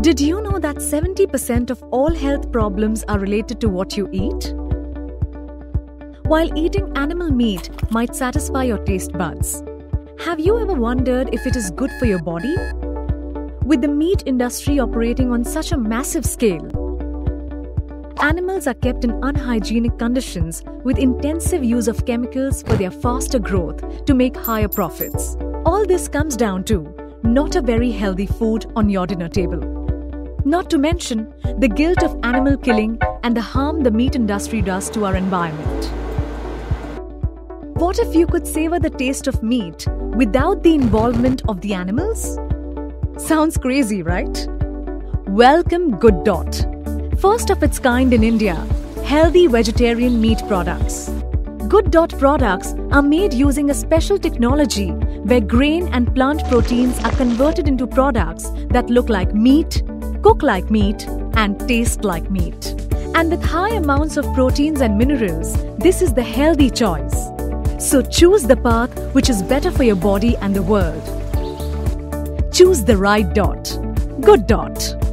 Did you know that 70% of all health problems are related to what you eat? While eating animal meat might satisfy your taste buds, have you ever wondered if it is good for your body? With the meat industry operating on such a massive scale, animals are kept in unhygienic conditions with intensive use of chemicals for their faster growth to make higher profits. All this comes down to not a very healthy food on your dinner table. Not to mention the guilt of animal killing and the harm the meat industry does to our environment. What if you could savor the taste of meat without the involvement of the animals? Sounds crazy, right? Welcome GoodDot, first of its kind in India, healthy vegetarian meat products. GoodDot products are made using a special technology where grain and plant proteins are converted into products that look like meat, cook like meat, and taste like meat. And with high amounts of proteins and minerals, this is the healthy choice. So choose the path which is better for your body and the world. Choose the right dot. GoodDot.